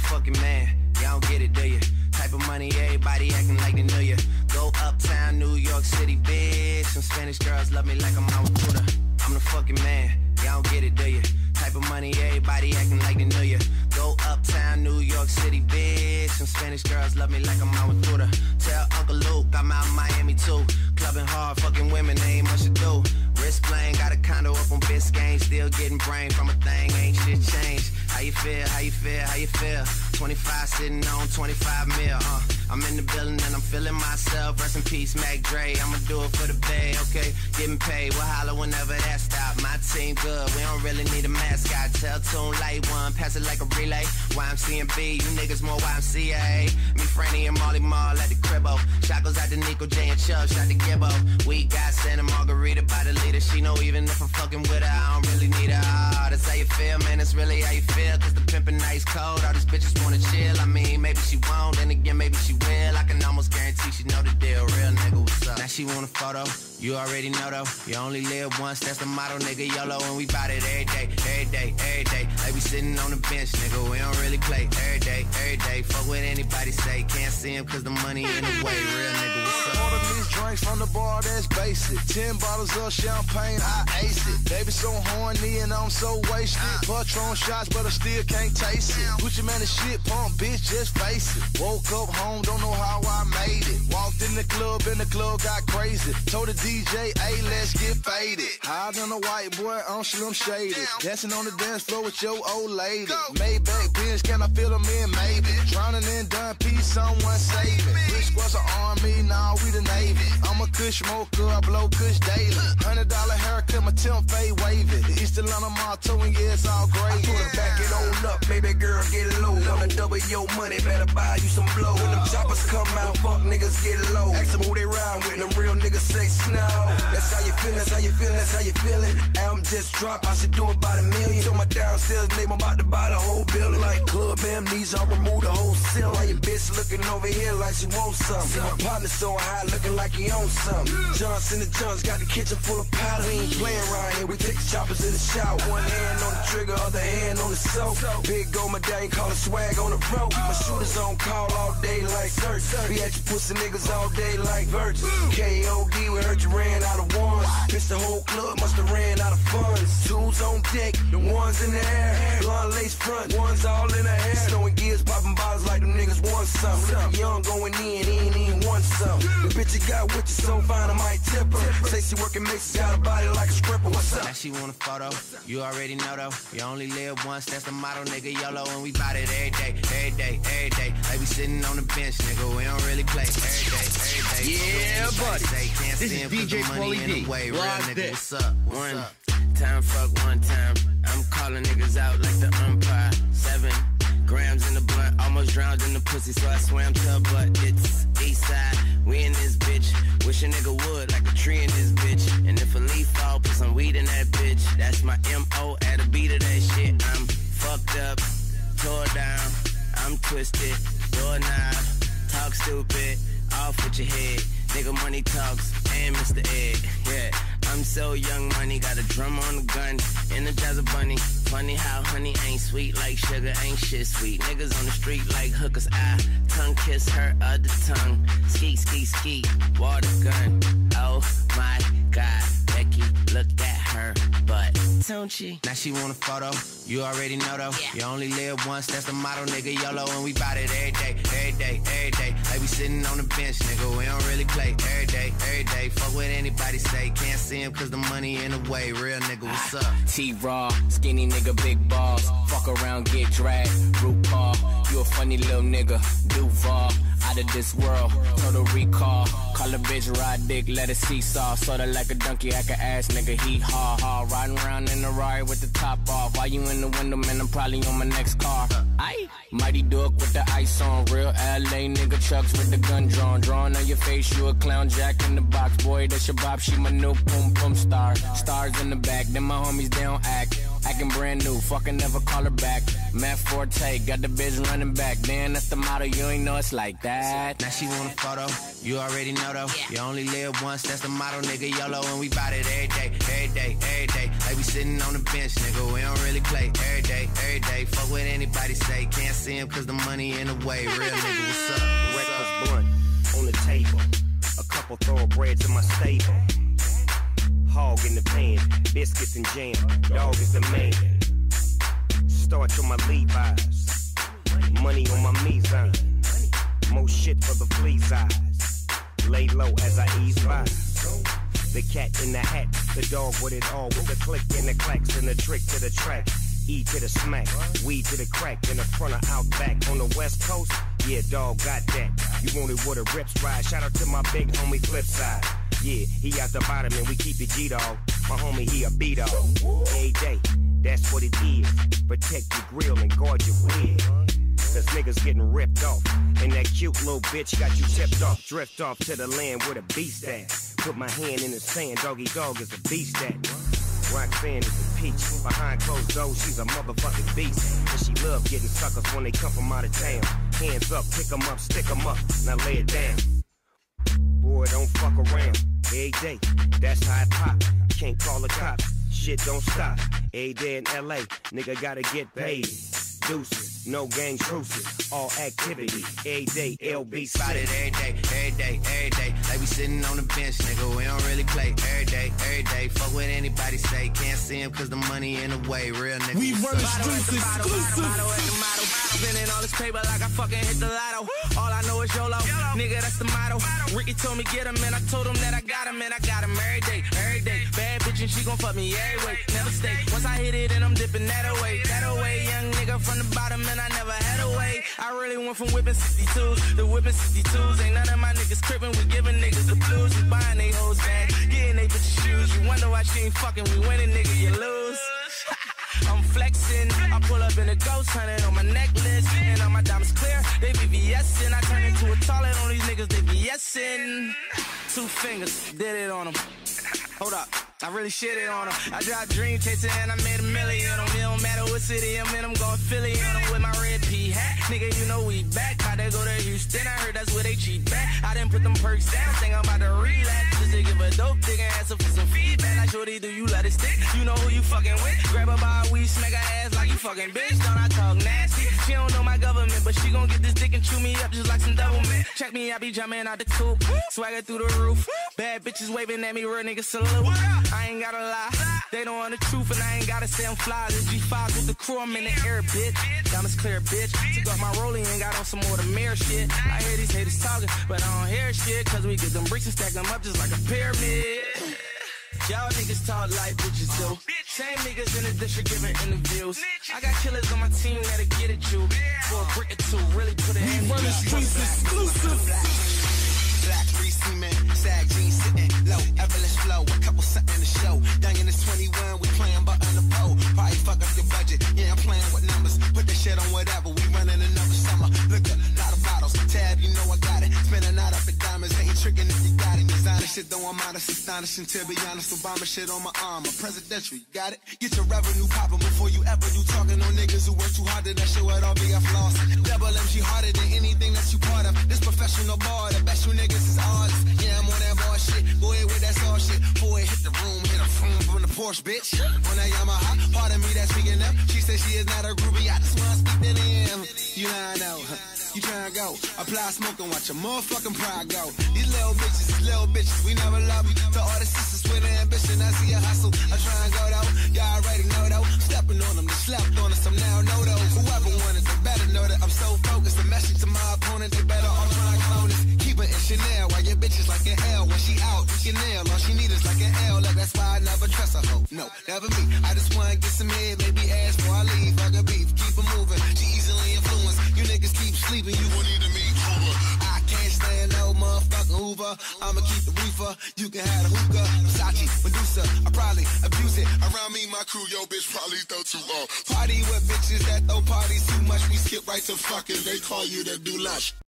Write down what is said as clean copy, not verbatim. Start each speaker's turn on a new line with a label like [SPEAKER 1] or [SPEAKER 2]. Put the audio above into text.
[SPEAKER 1] fucking man. Y'all don't get it, do you? Type of money, everybody acting like they knew you. Go uptown, New York City, bitch. Some Spanish girls love me like I'm out with her. I'm the fucking man. Y'all don't get it, do you? Type of money, everybody acting like they knew you. Go uptown, New York City, bitch. Some Spanish girls love me like I'm out with her. Tell Uncle Luke I'm out in Miami too. Clubbing hard, fucking women, ain't much to do. Wrist playing, got a condo up on Biscayne. Still getting brain from a thing, ain't shit changed. How you feel, how you feel, how you feel? 25 sitting on 25 mil, I'm in the building and I'm feeling myself. Rest in peace, Mac Dre, I'ma do it for the bay, okay? Getting paid, we'll holler whenever that stop. My team good, we don't really need a mascot. Tell Tune Light One, pass it like a relay. YMCMB, you niggas more YMCA. Me, Franny, and Molly Mall at the cribbo. Shot goes out to Nico, J, and Chubb, shot to Gibbo. We got Santa Margarita by the leader. She know even if I'm fucking with her, I don't really need her. Oh, that's how you feel, man, that's really how you feel. Cause the pimpin' ice cold, all these bitches wanna chill. I mean, maybe she won't, then again, maybe she will. I can almost guarantee she know the deal. Real nigga, what's up? Now she want a photo, you already know though. You only live once, that's the motto, nigga. YOLO, and we bout it every day, every day, every day. Like we sitting on the bench, nigga, we don't really play. Every day, every day, fuck what anybody say. Can't see him cause the money in the way. Real nigga, what's up?
[SPEAKER 2] Order these drinks from the bar, that's basic. 10 bottles of champagne, I ace it. Baby so horny and I'm so wasted. Patron shots, but I still can't taste it. Gucci man, the shit pump, bitch, just face it. Woke up home, don't know how I made it. Walked in the club got crazy. Told the DJ, hey, let's get faded. Higher than a white boy, I'm Slim Shady. Dancing on the dance floor with your old lady. Maybach Benz, can I feel them in? Maybe. Drowning in Dun P, someone save me. Rich was an army, now we the Navy. I'm a kush smoker, I blow kush daily. $100 haircut, my temp fade wavy. The East Atlanta motto, and yeah, it's all great.
[SPEAKER 3] I told her back it on up, baby girl, get low. Wanna double your money, better buy you some blow. When them choppers come out, fuck niggas get low. Ask them who they ride with, them real niggas say snow. That's how you feel, that's how you feel, that's how you feeling. Album just dropped, I should do it by the million. So my downstairs name, I'm about to buy the whole building. Like club amnesia, I'll remove the whole ceiling. Why your bitch looking over here like she wants something? See my partner so high, looking like he owns something. Johnson and John's got the kitchen full of powder. We ain't playing around here, we take the choppers in the shower. One hand on the trigger, other hand on the soap. Big gold medallion, call it swag on the rope. My shooters on call all day like search. We at your pussy niggas all day like Virgin. KOD, we heard you ran out of ones. Bitch, the whole club must have ran out of funds. Tools on deck, the ones in the air. Blonde lace front, ones all in the hair. Snowing gears, popping bottles like them niggas want something. Young going in, he ain't even want something. The bitch you got with you so fine, I might tip her. Say she working mixes, got a body like a stripper. What's up?
[SPEAKER 1] Now she want a photo, you already know though. You only live once, that's the motto, nigga. YOLO, and we bout it every day, every day, every day. Like we sitting on the bench, nigga, we don't really play. Every day, every day.
[SPEAKER 4] Yeah, buddy.
[SPEAKER 1] This
[SPEAKER 4] is DJ Pauly D.
[SPEAKER 1] Real nigga, what's up? One time, fuck one time. I'm calling niggas out like the umpire. 7 grams in the blunt, almost drowned in the pussy, so I swam to her butt. It's east side, we in this bitch. Wish a nigga would, like a tree in this bitch. And if a leaf fall, put some weed in that bitch. That's my M.O. at a beat of that shit. I'm fucked up, tore down, I'm twisted, doorknob, talk stupid, off with your head. Nigga money talks, and Mr. Ed, yeah. I'm so young money, got a drum on the gun, Energizer bunny. Funny how honey ain't sweet like sugar, ain't shit sweet. Niggas on the street like hookers, I tongue kiss her other tongue. Skeet, skeet, skeet, water gun. Oh my God, Becky, look at her butt, don't she? Now she want a photo, you already know though. You only live once, that's the motto, nigga. YOLO, and we bout it every day, every day, every day. Like we sitting on the bench, nigga, we don't really play. Every day, every day, fuck what anybody say. Can't see him cause the money in the way. Real nigga, what's up?
[SPEAKER 5] T-Raw, skinny nigga, big balls. Fuck around, get dragged. RuPaul, you a funny little nigga. Duval, out of this world. Total recall. Call a bitch, ride dick, let it seesaw. Sorta like a donkey, I can ass nigga, he ha. Riding around in a Rari with the top off. While you in the window, man, I'm probably on my next car. Aye. Mighty Duck with the ice on. Real LA nigga, Chucks with the gun drawn. Drawing on your face, you a clown, Jack in the box. Boy, that's your bop, she my new boom boom star. Stars in the back, then my homies, they don't act Acting brand new, fucking never call her back. Matt Forte, got the bitch running back. Damn, that's the motto, you ain't know it's like that.
[SPEAKER 1] Now she want a photo, you already know though. You only live once, that's the motto, nigga. YOLO, and we bout it every day, every day, every day. Like we sitting on the bench, nigga, we don't really play. Every day, every day. Fuck what anybody say, can't see him cause the money in the way. Real nigga, what's up?
[SPEAKER 4] Breakfast blunt on the table. A couple thoroughbreds in my stable. Hog in the pan, biscuits and jam. Dog is the man. Starch on my Levi's. Money on my Mizan. More shit for the flea's eyes. Lay low as I ease by. The cat in the hat, the dog with it all. With the click and the clacks and the trick to the track. E to the smack, weed to the crack. In the front or out back on the west coast. Yeah, dog got that. You want it with a rips ride. Shout out to my big homie Flipside. Yeah, he out the bottom and we keep it G-Dog. My homie, he a B-Dog. Every day, that's what it is. Protect your grill and guard your wig. Cause niggas getting ripped off. And that cute little bitch got you tipped off. Drift off to the land where the beast at. Put my hand in the sand, doggy dog is a beast at. Roxanne is a peach. Behind closed doors, she's a motherfucking beast. And she love getting suckers when they come from out of town. Hands up, pick 'em up, stick 'em up. Now lay it down. Boy, don't fuck around. Every day, that's how it pop. Can't call the cops. Shit don't stop. Every day in LA, nigga gotta get paid. Deuces, no gang truces, all activity. Every day, LBC.
[SPEAKER 1] About it every day, every day, every day. Like we sitting on the bench, nigga, we don't really play. Every day, every day. Fuck what anybody say, can't see him cause the money in the way. Real nigga.
[SPEAKER 6] We run the streets exclusive.
[SPEAKER 7] Spending all this paper like I fucking hit the lotto. All I know is YOLO, nigga, that's the motto. Ricky told me get him, and I told him that I got him, and I got him every day, every day. Bad bitch and she gon' fuck me every way, never stay. Once I hit it and I'm dipping that away, young nigga from the bottom and I never had a way. I really went from whipping 62s to whipping 62s. Ain't none of my niggas crippin', we giving niggas the blues. We buying they hoes back, getting they bitches shoes. You wonder why she ain't fucking, we winning, nigga, you lose. I'm flexing, I pull up in a ghost hunting on my necklace, and all my diamonds clear, they VVS'ing. I turn into a toilet on these niggas, they VS'ing. 2 fingers, did it on them. Hold up, I really shit it on them. I dropped Dream Chaser and I made $1 million on them. It don't matter what city I'm in, I'm going Philly on them with my red P hat. Nigga, you know we back, how they go to Houston, I heard that's where they cheat back. I didn't put them perks down, think I'm about to relax. Just to give a dope thing and ask her for some feedback. Like, shorty, do you let it stick? You know who you fucking with. Grab her by a weed, smack her ass like you fucking bitch. Don't I talk nasty? She don't know my government, but she gon' get this dick and chew me up just like some double mint. Check me, I be jumping out the coupe, swagger through the roof. Bad bitches waving at me, real niggas salute. I ain't gotta lie, they don't want the truth, and I ain't gotta say I'm fly. This G5 with the crew, I'm in the air, bitch. Diamonds clear, bitch. Took off my rolling and got on some more of the mirror shit. I hear these haters talking, but I don't hear shit, cause we get them bricks and stack them up just like a pyramid. Y'all niggas talk like bitches do. Same niggas in the district giving interviews. I got killers on my team that'll get at you. For a brick or two, really put it in.
[SPEAKER 6] We run the streets exclusive.
[SPEAKER 8] Black 3 cement, sag jeans sitting low, effortless flow, a couple something in the show. Young in the 21, we playing button the pole. Probably fuck up your budget, yeah, I'm playing with numbers. Put that shit on whatever, we running another summer. Look up, lot of bottles, tab, you know I got it. Spend a night up at diamonds, ain't tricking if you got it. Designer shit, though I'm honest, astonishing. To be honest, Obama shit on my armor. Presidential, you got it? Get your revenue poppin' before you ever do talking on niggas who work too hard to that shit would all be a floss. Double MG harder than anything that you part of. This professional bar, the best you niggas is artists. Yeah, I'm on that bar shit. Go ahead with that saw shit. Boy, hit the room, hit a phone from the Porsche, bitch. On that Yamaha, part of me that's speaking up. She said she is not a groupie. I just wanna speak to them. You lying out, you tryna go. Apply smoke and watch your motherfucking pride go. These little bitches, we never love you. To all the sisters with ambition, I see a hustle. I try and go though, y'all already know though. Stepping on them, they slept on us, I'm now know those. Whoever wanted, they better know that I'm so focused. A message to my opponent, they better all try and clone us. Keep it in Chanel, while your bitch is like an L. When she out, you can nail. All she need is like an L. Like that's why I never trust a hoe. No, never me. I just wanna get some head, baby ass before I leave. Fuck a beef, keep it moving. She easily influenced. You niggas keep sleeping, you won't need to meet Hoover. I can't stand no motherfucking Hoover. I'ma keep the reefer. You can have the hookah, Versace, Medusa. I probably abuse it. Around me, my crew, yo bitch probably throw too long. Party with bitches that throw parties too much. We skip right to fucking. They call you the do lunch.